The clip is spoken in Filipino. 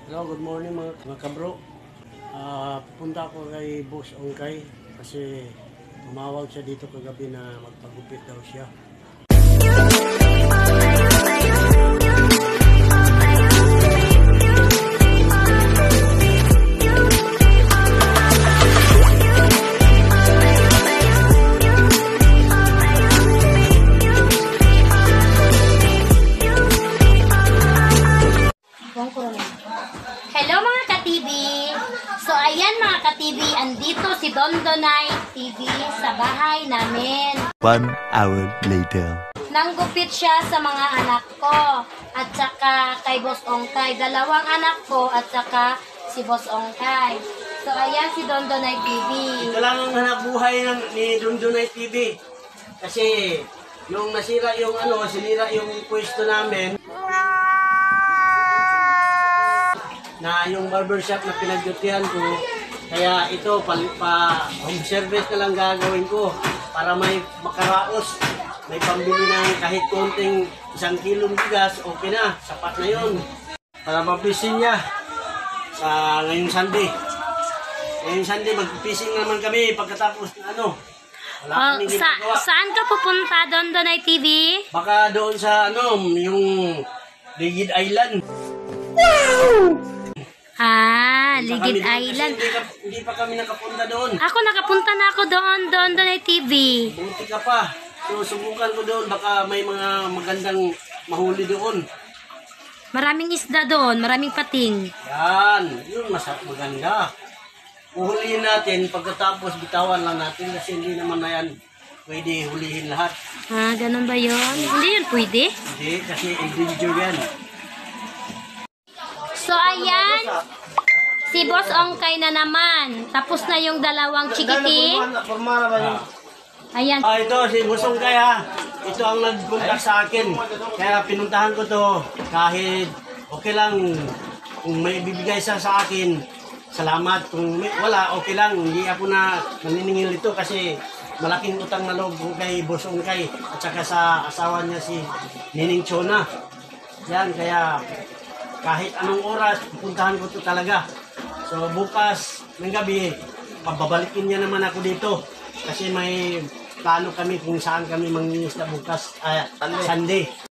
Hello, good morning mga kabro. Pupunta ako kay Boss Ongkay kasi tumawag siya dito kagabi na magpagupit daw siya. Hello mga ka-TV! So ayan mga ka-TV, andito si Dondonay TV sa bahay namin. 1 hour later. Nanggupit siya sa mga anak ko at saka kay Boss Ongkay. Dalawang anak ko at saka si Boss Ongkay. So ayan si Dondonay TV. Ito lang ang hanap buhay ni Dondonay TV. Kasi yung nasira yung sinira yung pwesto namin na yung barbershop na pinagdutihan ko. Kaya ito, home service na lang gagawin ko para may makaraos. May pambili ng kahit konting 1 kilong bigas, okay na, sapat na yun. Para mapisin niya sa ngayong Sunday. Ngayong Sunday, mag-fishing naman kami pagkatapos ng wala kaming ginagawa. Saan ka pupunta, Dondonay TV? Baka doon sa yung Ligid Island. Wow! Ligid Island. Hindi pa kami nakapunta doon. Ako nakapunta na ako doon, Dondonay TV. Buti ka pa. So, subukan ko doon. Baka may mga magandang mahuli doon. Maraming isda doon, maraming pating. Yan. Yun, maganda. Uhulihin natin. Pagkatapos, bitawan lang natin. Kasi hindi naman na yan pwede hulihin lahat. Ganun ba yun? Hindi yun pwede? Hindi, kasi endanger yan. So, ayan. Si Boss Ongkay na naman. Tapos na yung dalawang chikiti. Ayan. Ito, si Boss Ongkay ha. Ito ang nag-contact sa akin. Kaya pinuntahan ko to. Kahit okay lang kung may bibigay siya sa akin. Salamat. Kung wala, okay lang. Hindi ako na naniningil ito kasi malaking utang na loob ko kay Boss Ongkay at saka sa asawa niya si Nining Chona. Yan, kaya kahit anong oras, pupuntahan ko ito talaga. So bukas ng gabi, pababalikin niya naman ako dito. Kasi may plano kami kung saan kami mangingisda bukas, Sunday.